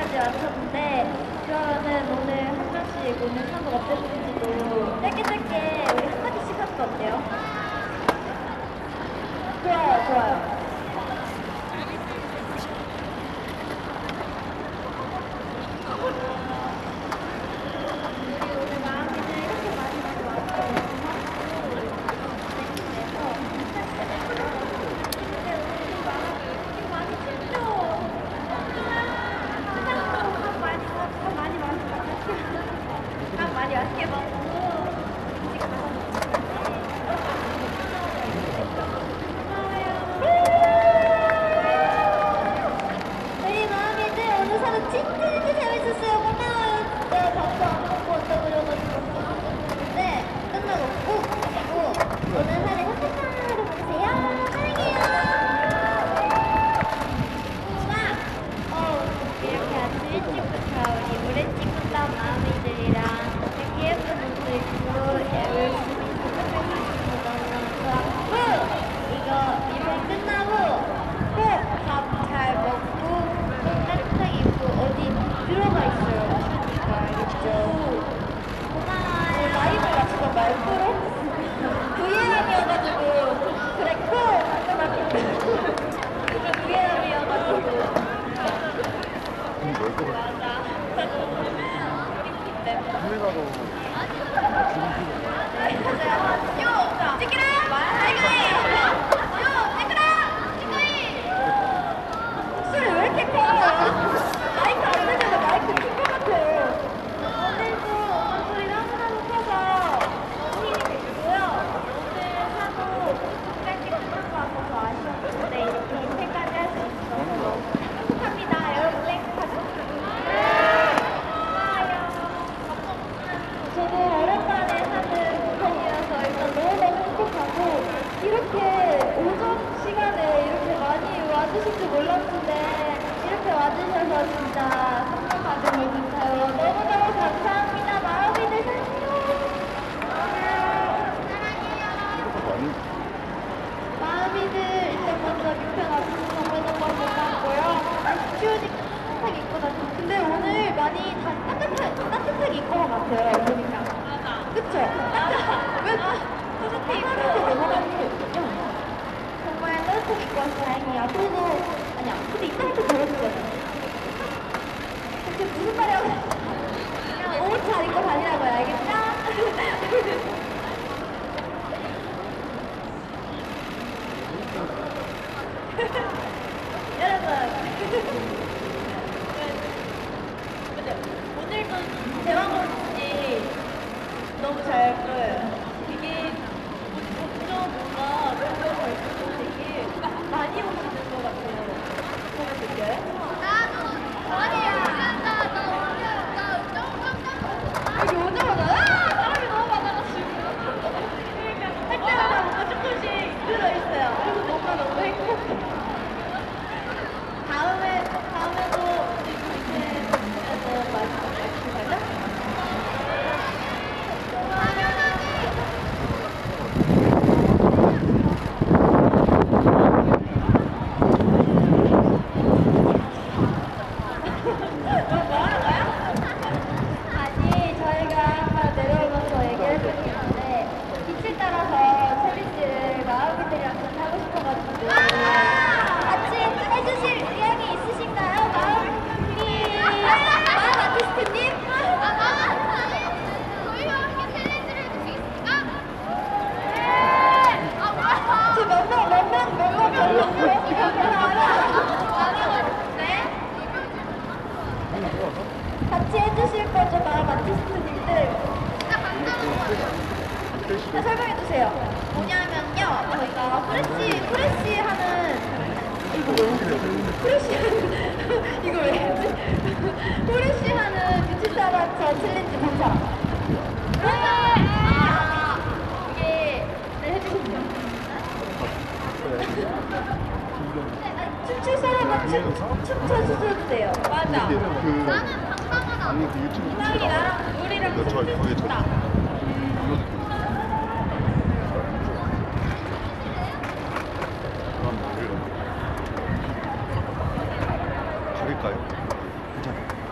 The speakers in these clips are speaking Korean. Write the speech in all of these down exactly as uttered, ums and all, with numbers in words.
끝나지 않았는데 그러면은 오늘 한 명씩 오늘 산업 어땠는지도 짧게 짧게 우리 한마디씩 하는 거 어때요? 좋아요, 좋아요. 같이 해주실 거죠, 마음 아티스트님들? 설명해주세요. 뭐냐면요, 저희가 프레쉬, 프레쉬 하는, 이거 왜? 프레쉬 하는, 이거 왜 했지? 프레쉬 하는 뷰티사라처 챌린지 본 사람. 아, 이게, 네, 해주세요. 춤출 사람은 춤, 춤춰주셔도 돼요. 맞아. 나는 당당하다. 아니 그 유튜브 희망이 나랑 우리랑 춤출 수 있다. 가릴까요? 괜찮아요.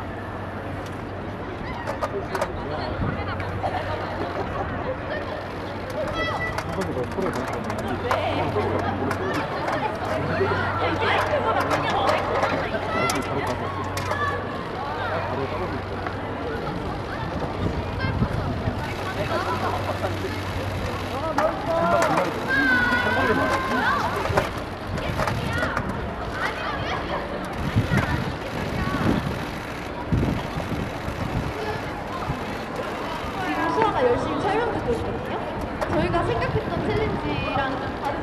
지금 수아가 열심히 설명 듣고 있거든요. 저희가 생각했던 챌린지랑 좀 다른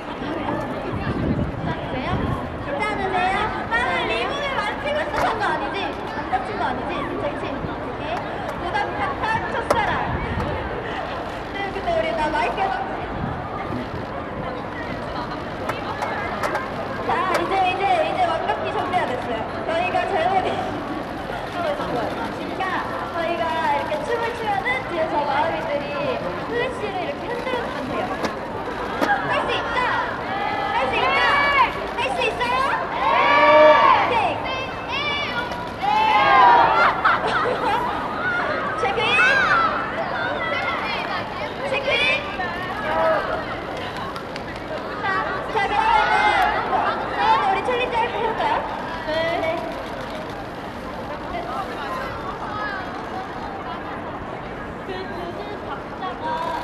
괜찮으세요? 괜찮으세요? 나는 리본을 만지고 있었던 거 아니지? 안 다친 거 아니지? 괜찮지? 오케이. 부담 팍팍 첫사랑. 네, 근데 우리 나 마이크 해봐. 자, 이제 이제 이제 완벽히 정리가 됐어요. 저희가 제목이 하고 있는 거예요. 그러니까 저희가 이렇게 춤을 추면은 뒤에서 마을이들이 플래시를 이렇게 흔들어주면 돼요. 할 수 있다! 할 수 있다! 할 수 있어요? 네! 체크인! 체크인! 자, 자, 그러면은 그러면 우리 챌린지 할 거 해볼까요? 네. 그 주는 박자가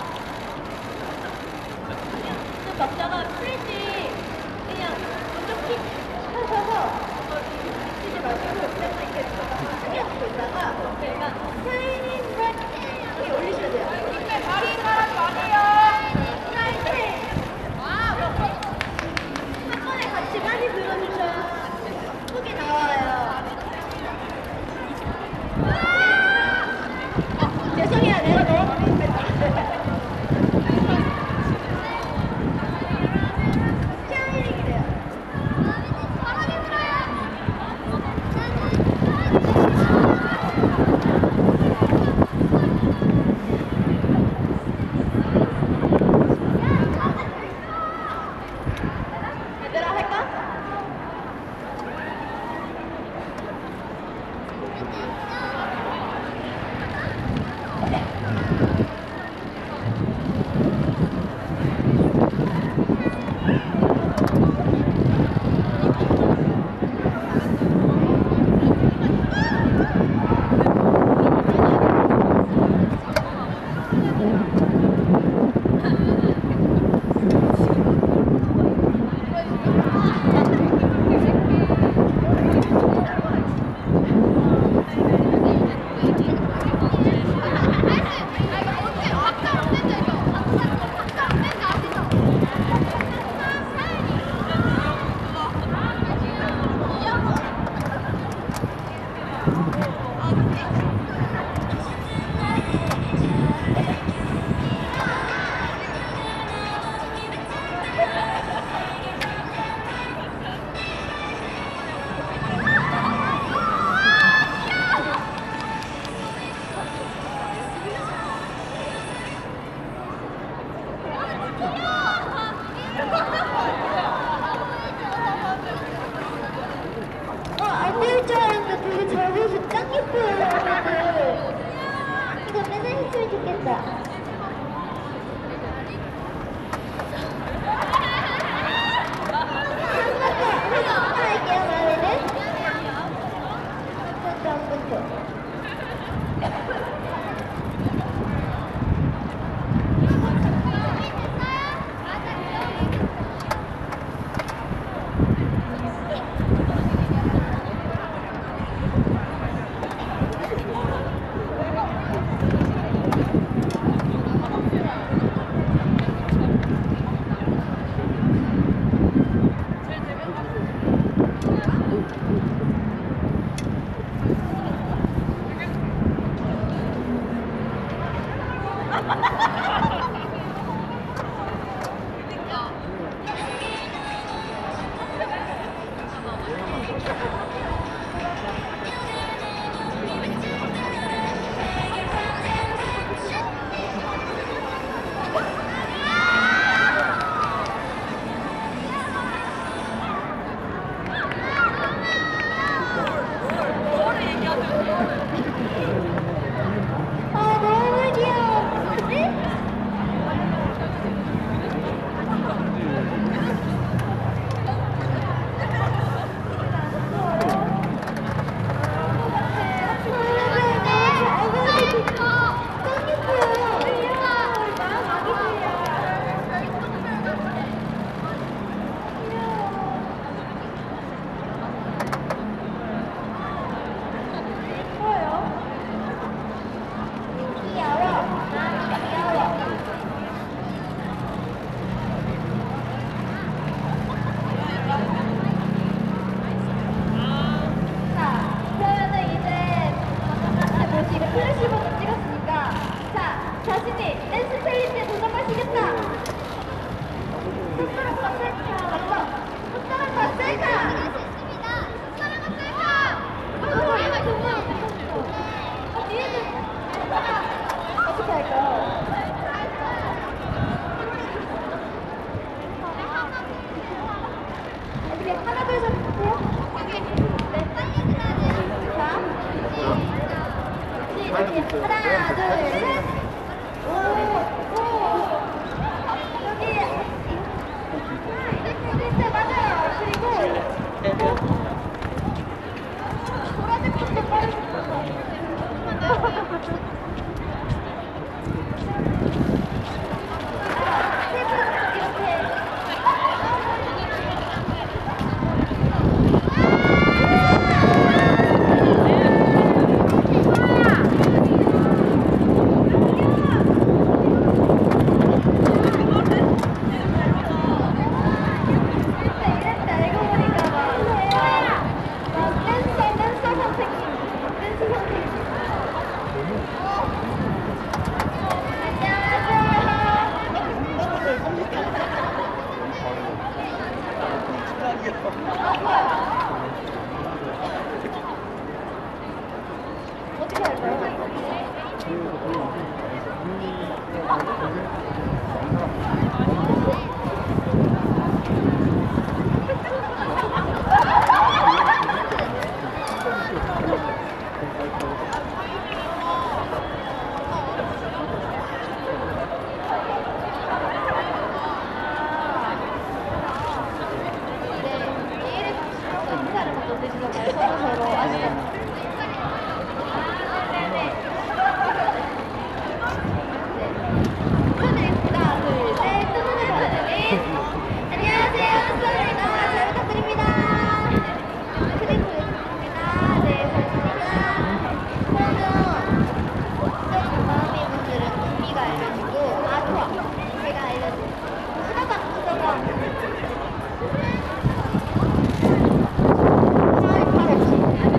그 박자가 프레시 그냥 먼저 킥 하셔서 치지 말고 그냥 이렇게 크게 잡고 있다가 그러니까 트레이닝 브레이크 이렇게 올리셔야 돼요. 근데 다리 사람 많아요. 파이팅! 한 번에 같이 많이 들어주셔야 크게 나와요. 어, 죄송해요. 내가 너무 재밌겠다. 샤이닝이래요. 얘들아 할까? 어, 안 될 줄 알았는데 되게 잘 보여서 짱 예뻐요, 여러분들. 이거 맨날 했으면 좋겠다. 한번 할게요, 마음에는. 한 번도 한 번도. 하나, 둘, 셋. 오, 오. 여기 프린스 맞아요. 그리고 보라색 빛도 빠르셨어요. 어떻게 할까요? 인사를 먼저 드시던가요? 서로 서로 아시죠? 축하드립니다. 둘, 셋, 두 분을 받으니 안녕하세요, 수아입니다. 잘 부탁드립니다. 크리스입니다. 네, 반갑습니다. 그러면 저희 마음의 분들은 구미가 알려주고 아 좋아, 제가 알려줄게. 수다방, 수다방. 팔팔 없이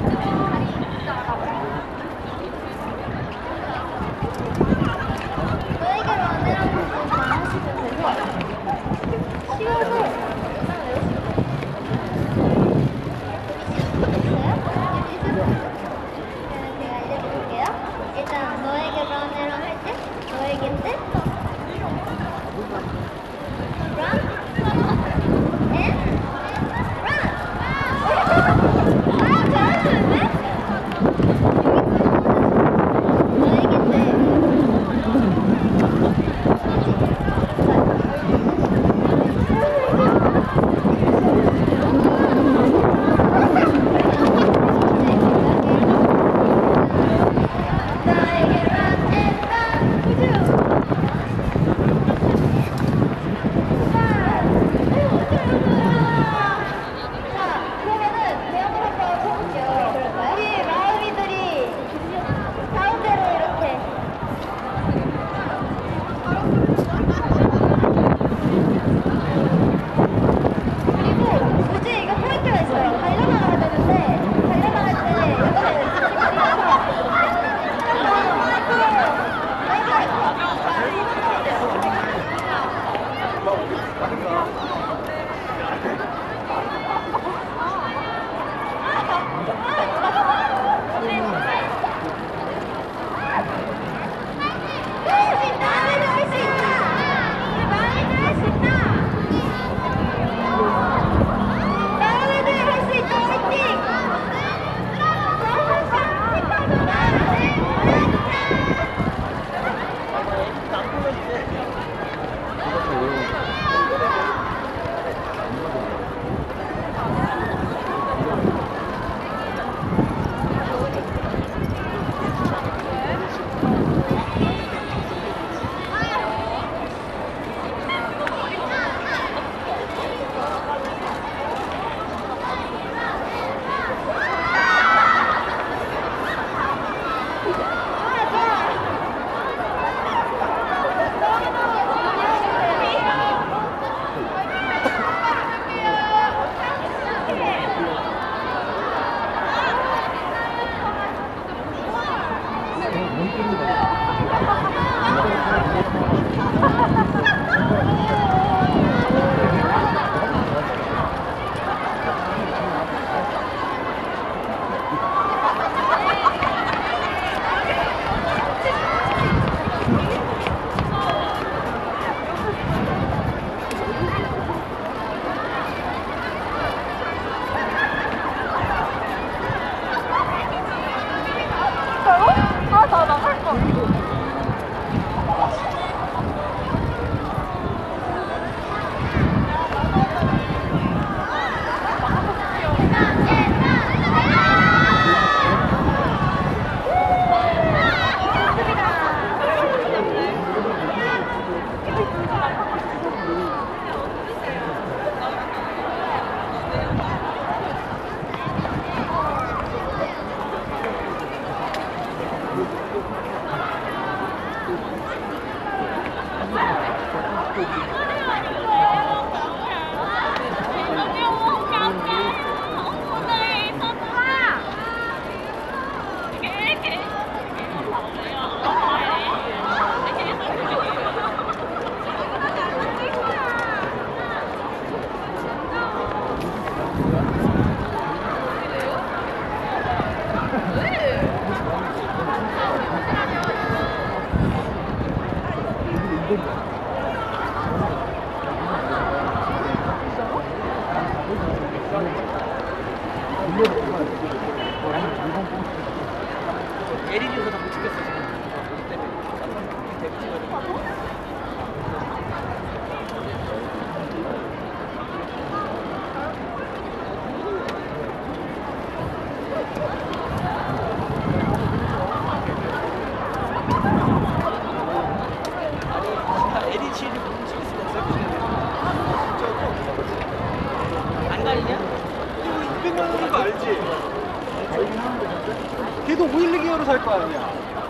걔도 오일리 기어로 살 거 아니야.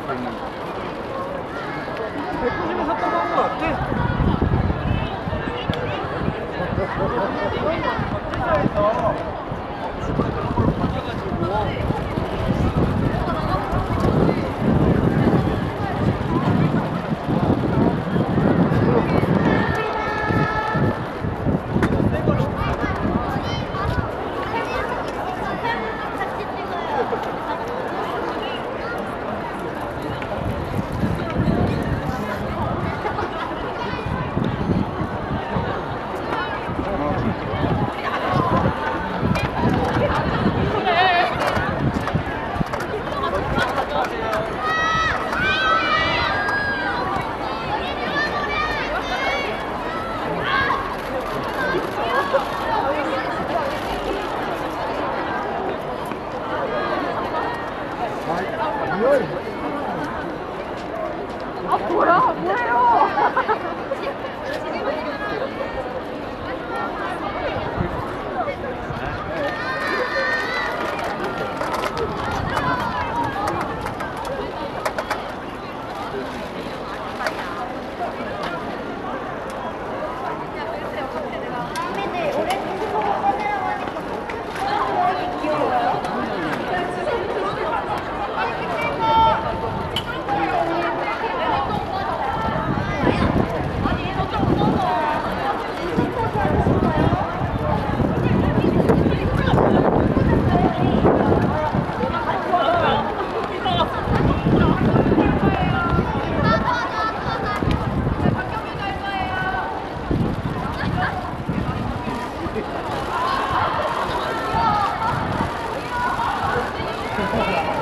백구십에 샀다고 한 거 같아. 아 뭐야? 뭐예요? 국민들 오렌지 스모그 꺼내라고 하니까 되게 귀여워요. 아,